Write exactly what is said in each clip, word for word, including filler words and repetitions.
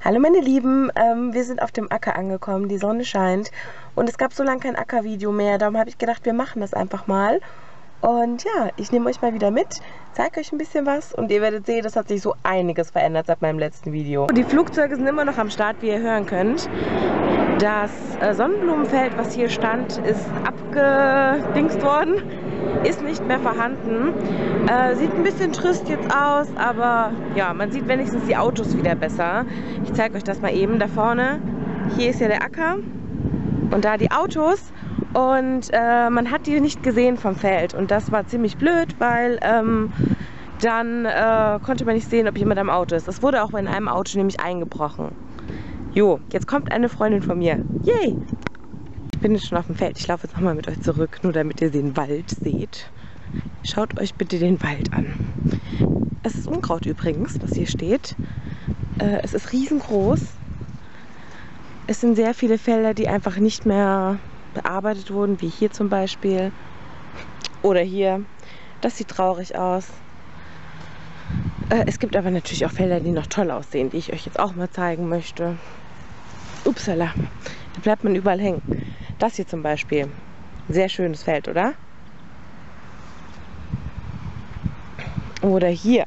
Hallo meine Lieben, ähm, wir sind auf dem Acker angekommen, die Sonne scheint und es gab so lange kein Ackervideo mehr, darum habe ich gedacht, wir machen das einfach mal. Und ja, ich nehme euch mal wieder mit, zeige euch ein bisschen was und ihr werdet sehen, das hat sich so einiges verändert seit meinem letzten Video. Die Flugzeuge sind immer noch am Start, wie ihr hören könnt. Das äh, Sonnenblumenfeld, was hier stand, ist abgedingst worden, ist nicht mehr vorhanden. Äh, sieht ein bisschen trist jetzt aus, aber ja, man sieht wenigstens die Autos wieder besser. Ich zeige euch das mal eben da vorne. Hier ist ja der Acker und da die Autos. Und äh, man hat die nicht gesehen vom Feld und das war ziemlich blöd, weil ähm, dann äh, konnte man nicht sehen, ob jemand am Auto ist. Das wurde auch in einem Auto nämlich eingebrochen. Jo, jetzt kommt eine Freundin von mir. Yay! Ich bin jetzt schon auf dem Feld. Ich laufe jetzt nochmal mit euch zurück, nur damit ihr den Wald seht. Schaut euch bitte den Wald an. Es ist Unkraut übrigens, was hier steht. Äh, es ist riesengroß. Es sind sehr viele Felder, die einfach nicht mehr bearbeitet wurden, wie hier zum Beispiel. Oder hier. Das sieht traurig aus. Äh, es gibt aber natürlich auch Felder, die noch toll aussehen, die ich euch jetzt auch mal zeigen möchte. Upsala. Da bleibt man überall hängen. Das hier zum Beispiel. Sehr schönes Feld, oder? Oder hier.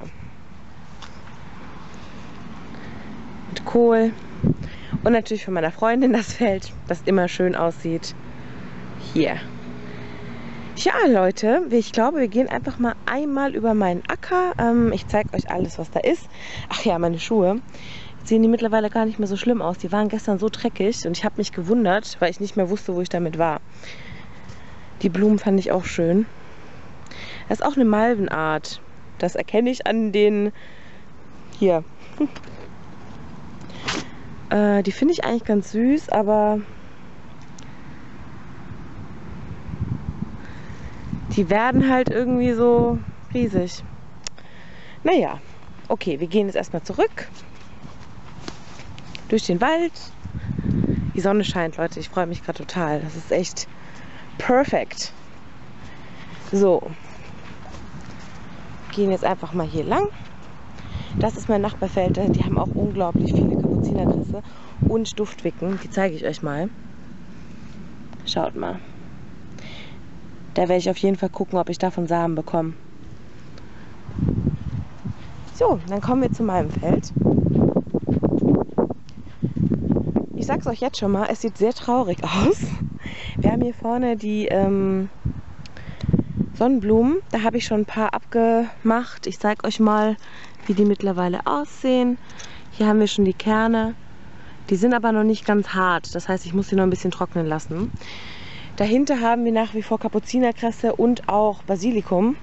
Mit Kohl. Und natürlich von meiner Freundin das Feld, das immer schön aussieht. Hier. Ja, Leute, ich glaube, wir gehen einfach mal einmal über meinen Acker. Ähm, ich zeige euch alles, was da ist. Ach ja, meine Schuhe. Jetzt sehen die mittlerweile gar nicht mehr so schlimm aus. Die waren gestern so dreckig und ich habe mich gewundert, weil ich nicht mehr wusste, wo ich damit war. Die Blumen fand ich auch schön. Das ist auch eine Malvenart. Das erkenne ich an den... Hier. äh, die finde ich eigentlich ganz süß, aber... Die werden halt irgendwie so riesig. Naja, okay, wir gehen jetzt erstmal zurück. Durch den Wald. Die Sonne scheint, Leute. Ich freue mich gerade total. Das ist echt perfekt. So. Wir gehen jetzt einfach mal hier lang. Das ist mein Nachbarfeld. Die haben auch unglaublich viele Kapuzinerkresse und Duftwicken. Die zeige ich euch mal. Schaut mal. Da werde ich auf jeden Fall gucken, ob ich davon Samen bekomme. So, dann kommen wir zu meinem Feld. Ich sag's euch jetzt schon mal, es sieht sehr traurig aus. Wir haben hier vorne die ähm, Sonnenblumen. Da habe ich schon ein paar abgemacht. Ich zeige euch mal, wie die mittlerweile aussehen. Hier haben wir schon die Kerne. Die sind aber noch nicht ganz hart. Das heißt, ich muss sie noch ein bisschen trocknen lassen. Dahinter haben wir nach wie vor Kapuzinerkresse und auch Basilikum.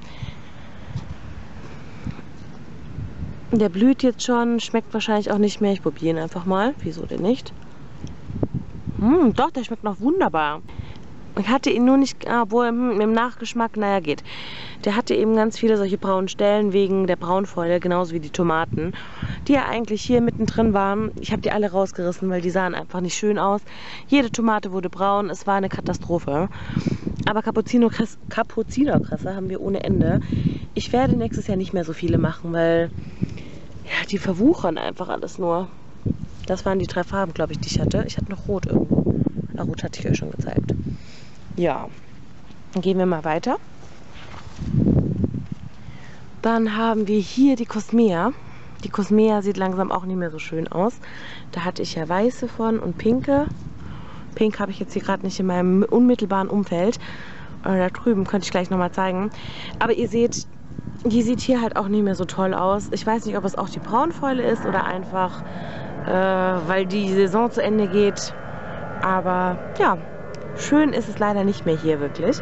Der blüht jetzt schon, schmeckt wahrscheinlich auch nicht mehr. Ich probiere ihn einfach mal. Wieso denn nicht? Hm, doch, der schmeckt noch wunderbar. Ich hatte ihn nur nicht, obwohl hm, im Nachgeschmack, naja, geht. Der hatte eben ganz viele solche braunen Stellen wegen der Braunfäule, genauso wie die Tomaten, die ja eigentlich hier mittendrin waren. Ich habe die alle rausgerissen, weil die sahen einfach nicht schön aus. Jede Tomate wurde braun, es war eine Katastrophe. Aber Kapuzinerkresse, Kapuzinerkresse haben wir ohne Ende. Ich werde nächstes Jahr nicht mehr so viele machen, weil ja, die verwuchern einfach alles nur. Das waren die drei Farben, glaube ich, die ich hatte. Ich hatte noch Rot irgendwo. Ah, Rot hatte ich euch schon gezeigt. Ja, dann gehen wir mal weiter. Dann haben wir hier die Cosmea. Die Cosmea sieht langsam auch nicht mehr so schön aus. Da hatte ich ja weiße von und pinke. Pink habe ich jetzt hier gerade nicht in meinem unmittelbaren Umfeld. Äh, da drüben könnte ich gleich nochmal zeigen. Aber ihr seht, die sieht hier halt auch nicht mehr so toll aus. Ich weiß nicht, ob es auch die Braunfäule ist oder einfach, äh, weil die Saison zu Ende geht. Aber ja, schön ist es leider nicht mehr hier wirklich.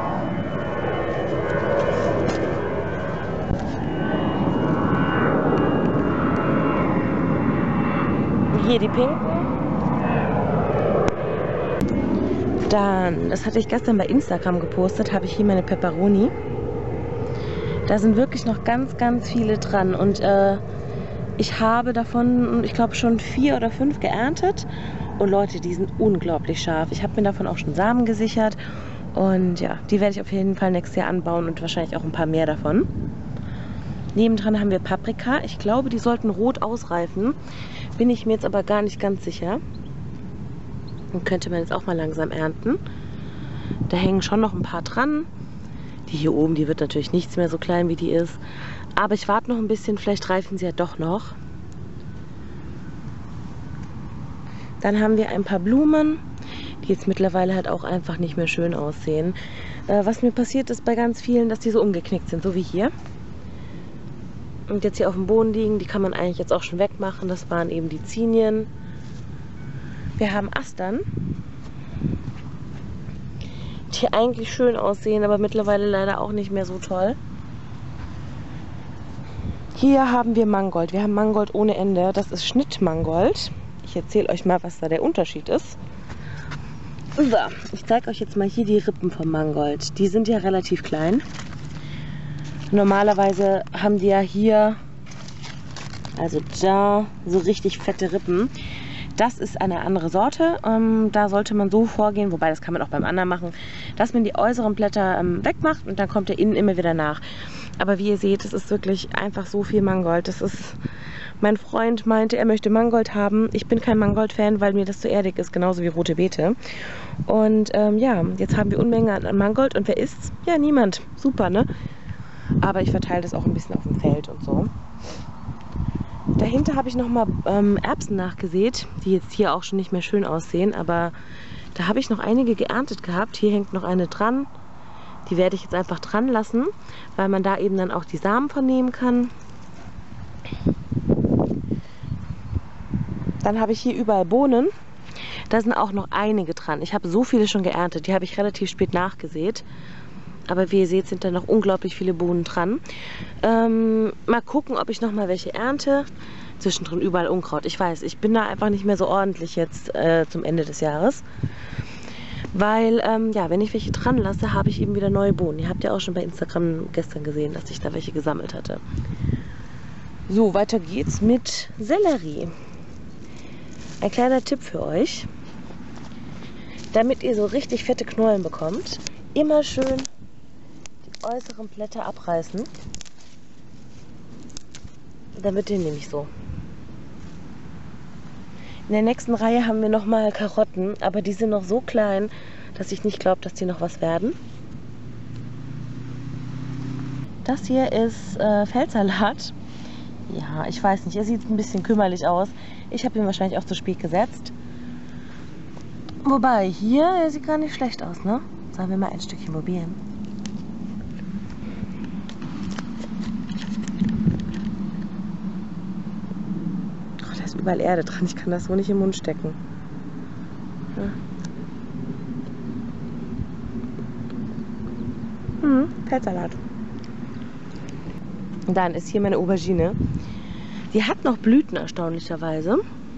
Hier die pinken. Dann, das hatte ich gestern bei Instagram gepostet, habe ich hier meine Peperoni. Da sind wirklich noch ganz, ganz viele dran. Und äh, ich habe davon, ich glaube, schon vier oder fünf geerntet. Und Leute, die sind unglaublich scharf. Ich habe mir davon auch schon Samen gesichert. Und ja, die werde ich auf jeden Fall nächstes Jahr anbauen und wahrscheinlich auch ein paar mehr davon. Nebendran haben wir Paprika. Ich glaube, die sollten rot ausreifen. bin ich mir jetzt aber gar nicht ganz sicher. Dann könnte man jetzt auch mal langsam ernten. Da hängen schon noch ein paar dran. Die hier oben, die wird natürlich nichts mehr so klein, wie die ist. Aber ich warte noch ein bisschen, vielleicht reifen sie ja doch noch. Dann haben wir ein paar Blumen, die jetzt mittlerweile halt auch einfach nicht mehr schön aussehen. Äh, was mir passiert ist bei ganz vielen, dass die so umgeknickt sind, so wie hier. Und jetzt hier auf dem Boden liegen, die kann man eigentlich jetzt auch schon wegmachen. Das waren eben die Zinien. Wir haben Astern, die eigentlich schön aussehen, aber mittlerweile leider auch nicht mehr so toll. Hier haben wir Mangold. Wir haben Mangold ohne Ende. Das ist Schnittmangold. Ich erzähle euch mal, was da der Unterschied ist. So, ich zeige euch jetzt mal hier die Rippen vom Mangold. Die sind ja relativ klein. Normalerweise haben die ja hier, also da, so richtig fette Rippen. Das ist eine andere Sorte. Ähm, da sollte man so vorgehen, wobei das kann man auch beim anderen machen, dass man die äußeren Blätter ähm, wegmacht und dann kommt der innen immer wieder nach. Aber wie ihr seht, es ist wirklich einfach so viel Mangold. Das ist, mein Freund meinte, er möchte Mangold haben. Ich bin kein Mangold-Fan, weil mir das zu erdig ist, genauso wie rote Beete. Und ähm, ja, jetzt haben wir Unmengen an Mangold und wer isst's? Ja, niemand. Super, ne? Aber ich verteile das auch ein bisschen auf dem Feld und so. Dahinter habe ich nochmal ähm, Erbsen nachgesät, die jetzt hier auch schon nicht mehr schön aussehen. Aber da habe ich noch einige geerntet gehabt. Hier hängt noch eine dran. Die werde ich jetzt einfach dran lassen, weil man da eben dann auch die Samen von nehmen kann. Dann habe ich hier überall Bohnen. Da sind auch noch einige dran. Ich habe so viele schon geerntet. Die habe ich relativ spät nachgesät. Aber wie ihr seht, sind da noch unglaublich viele Bohnen dran. Ähm, mal gucken, ob ich noch mal welche ernte. Zwischendrin überall Unkraut. Ich weiß, ich bin da einfach nicht mehr so ordentlich jetzt äh, zum Ende des Jahres. Weil, ähm, ja, wenn ich welche dran lasse, habe ich eben wieder neue Bohnen. Ihr habt ja auch schon bei Instagram gestern gesehen, dass ich da welche gesammelt hatte. So, weiter geht's mit Sellerie. Ein kleiner Tipp für euch. Damit ihr so richtig fette Knollen bekommt, immer schön die äußeren Blätter abreißen. Dann wird der nämlich so. In der nächsten Reihe haben wir nochmal Karotten, aber die sind noch so klein, dass ich nicht glaube, dass die noch was werden. Das hier ist äh, Feldsalat. Ja, ich weiß nicht, er sieht ein bisschen kümmerlich aus. Ich habe ihn wahrscheinlich auch zu spät gesetzt. Wobei, hier, er sieht gar nicht schlecht aus, ne? Sollen wir mal ein Stückchen probieren? Oh, da ist überall Erde dran. Ich kann das so nicht im Mund stecken. Ja. Hm, Feldsalat. Und dann ist hier meine Aubergine. Die hat noch Blüten, erstaunlicherweise.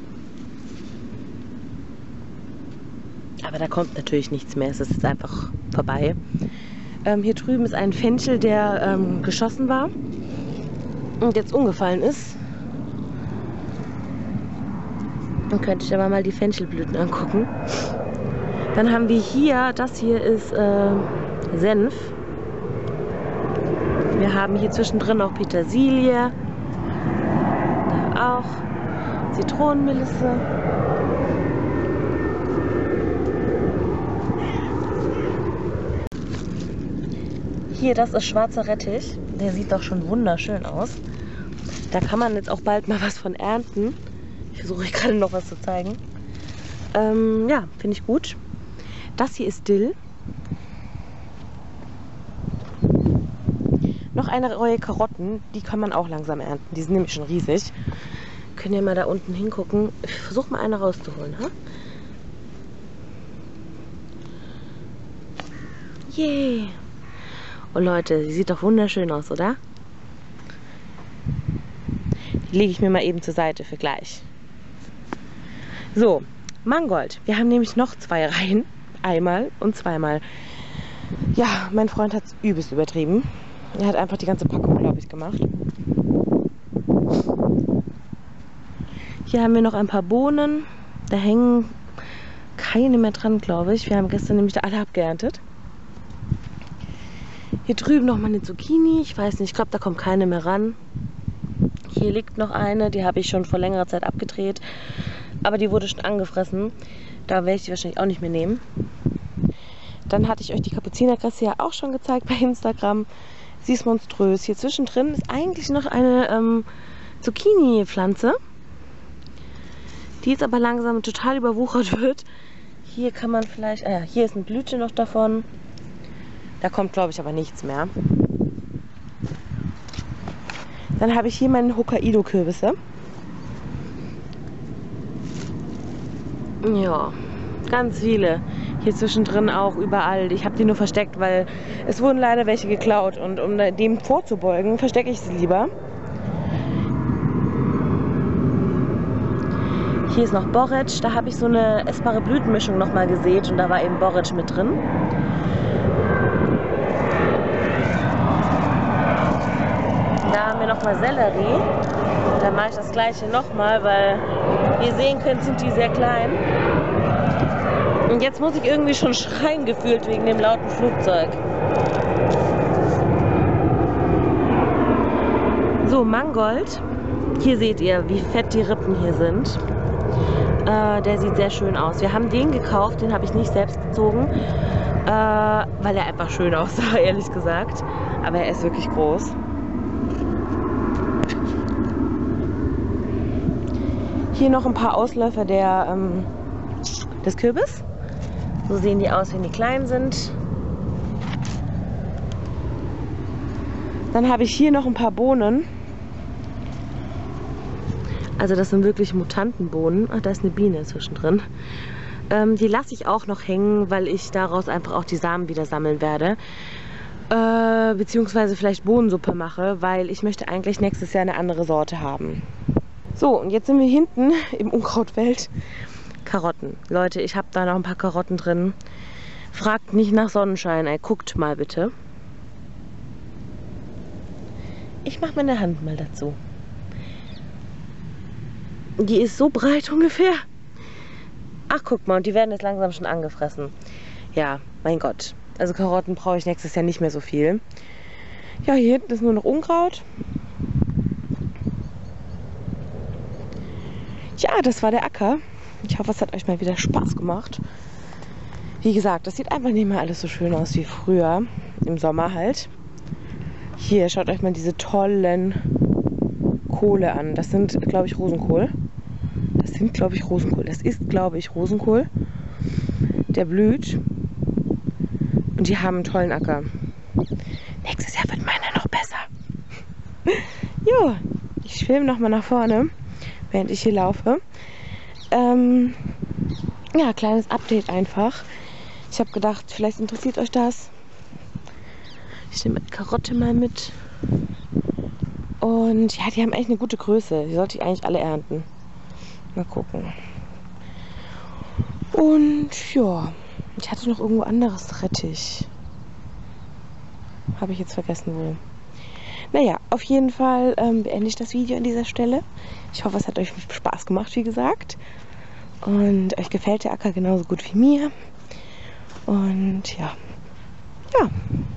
Aber da kommt natürlich nichts mehr. Es ist jetzt einfach vorbei. Ähm, hier drüben ist ein Fenchel, der ähm, geschossen war und jetzt umgefallen ist. Dann könnte ich aber mal die Fenchelblüten angucken. Dann haben wir hier, das hier ist äh, Senf. Wir haben hier zwischendrin auch Petersilie. Da auch Zitronenmelisse. Hier, das ist schwarzer Rettich. Der sieht doch schon wunderschön aus. Da kann man jetzt auch bald mal was von ernten. Ich versuche gerade noch was zu zeigen. Ähm, ja, finde ich gut. Das hier ist Dill. Noch eine Reihe Karotten. Die kann man auch langsam ernten. Die sind nämlich schon riesig. Könnt ihr mal da unten hingucken. Ich versuche mal eine rauszuholen. Ha? Yay! Oh Leute, sie sieht doch wunderschön aus, oder? Die lege ich mir mal eben zur Seite für gleich. So, Mangold. Wir haben nämlich noch zwei Reihen. Einmal und zweimal. Ja, mein Freund hat es übelst übertrieben. Er hat einfach die ganze Packung, glaube ich, gemacht. Hier haben wir noch ein paar Bohnen. Da hängen keine mehr dran, glaube ich. Wir haben gestern nämlich da alle abgeerntet. Hier drüben noch mal eine Zucchini. Ich weiß nicht, ich glaube, da kommt keine mehr ran. Hier liegt noch eine, die habe ich schon vor längerer Zeit abgedreht. Aber die wurde schon angefressen. Da werde ich die wahrscheinlich auch nicht mehr nehmen. Dann hatte ich euch die Kapuzinerkresse ja auch schon gezeigt bei Instagram. Sie ist monströs. Hier zwischendrin ist eigentlich noch eine ähm, Zucchini-Pflanze, die jetzt aber langsam total überwuchert wird. Hier kann man vielleicht, ah ja, hier ist ein Blütchen noch davon. Da kommt, glaube ich, aber nichts mehr. Dann habe ich hier meine Hokkaido-Kürbisse. Ja, ganz viele. Hier zwischendrin auch überall. Ich habe die nur versteckt, weil es wurden leider welche geklaut. Und um dem vorzubeugen, verstecke ich sie lieber. Hier ist noch Borretsch. Da habe ich so eine essbare Blütenmischung nochmal gesät. Und da war eben Borretsch mit drin. Da haben wir nochmal Sellerie. Da mache ich das gleiche nochmal, weil wie ihr sehen könnt, sind die sehr klein. Und jetzt muss ich irgendwie schon schreien gefühlt wegen dem lauten Flugzeug. So, Mangold. Hier seht ihr, wie fett die Rippen hier sind. Äh, der sieht sehr schön aus. Wir haben den gekauft, den habe ich nicht selbst gezogen, äh, weil er einfach schön aussah, ehrlich gesagt. Aber er ist wirklich groß. Hier noch ein paar Ausläufer der, ähm, des Kürbis. So sehen die aus, wenn die klein sind. Dann habe ich hier noch ein paar Bohnen. Also das sind wirklich Mutantenbohnen. Ach, da ist eine Biene zwischendrin. Ähm, die lasse ich auch noch hängen, weil ich daraus einfach auch die Samen wieder sammeln werde. Äh, beziehungsweise vielleicht Bohnensuppe mache, weil ich möchte eigentlich nächstes Jahr eine andere Sorte haben. So, und jetzt sind wir hinten im Unkrautfeld. Karotten. Leute, ich habe da noch ein paar Karotten drin. Fragt nicht nach Sonnenschein, ey. Guckt mal bitte. Ich mache meine Hand mal dazu. Die ist so breit ungefähr. Ach, guck mal, und die werden jetzt langsam schon angefressen. Ja, mein Gott. Also Karotten brauche ich nächstes Jahr nicht mehr so viel. Ja, hier hinten ist nur noch Unkraut. Ja, das war der Acker. Ich hoffe, es hat euch mal wieder Spaß gemacht. Wie gesagt, das sieht einfach nicht mehr alles so schön aus wie früher. Im Sommer halt. Hier, schaut euch mal diese tollen Kohle an. Das sind, glaube ich, Rosenkohl. Das sind, glaube ich, Rosenkohl. Das ist, glaube ich, Rosenkohl. Der blüht. Und die haben einen tollen Acker. Nächstes Jahr wird meiner noch besser. Jo, ich filme nochmal nach vorne, während ich hier laufe. Ähm, ja, kleines Update einfach. Ich habe gedacht, vielleicht interessiert euch das. Ich nehme die Karotte mal mit. Und ja, die haben eigentlich eine gute Größe. Die sollte ich eigentlich alle ernten. Mal gucken. Und ja, ich hatte noch irgendwo anderes Rettich. Habe ich jetzt vergessen wo. Naja, auf jeden Fall ähm, beende ich das Video an dieser Stelle. Ich hoffe, es hat euch Spaß gemacht, wie gesagt. Und euch gefällt der Acker genauso gut wie mir. Und ja, ja.